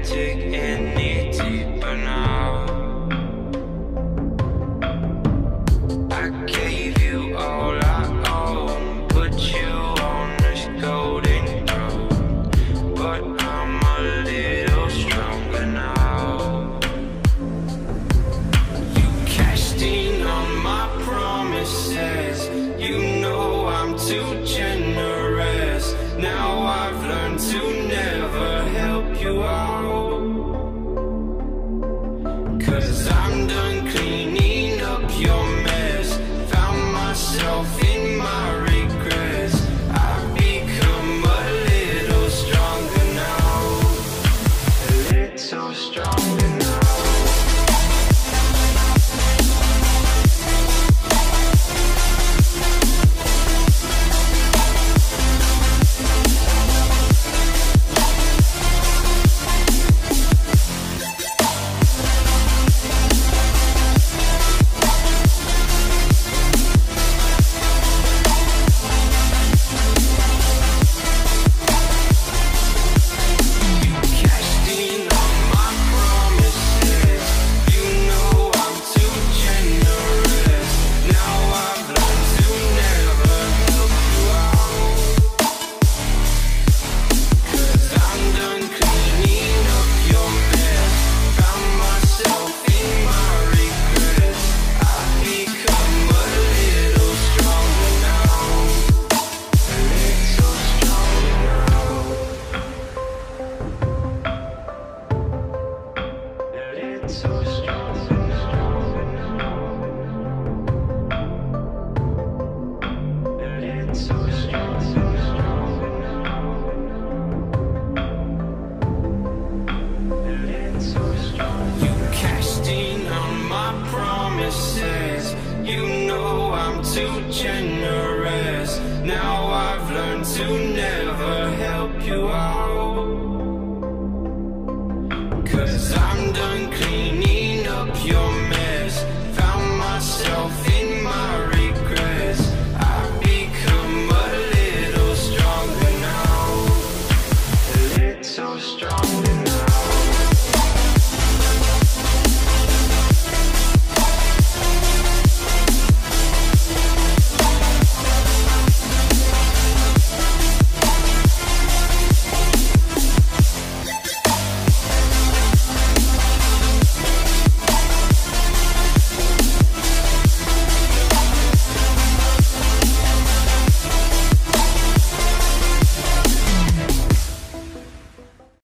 can't dig any deeper now. I gave you all I own, put you on this golden throne, but I'm a little stronger now. You cashed in on my promises, you know I'm too generous. Now I've learned to never help you out, 'cause I'm done cleaning up your mess. Found myself in my regrets. I've become a little stronger now, a little stronger now. You know I'm too generous. Now I've learned to never help you out, 'cause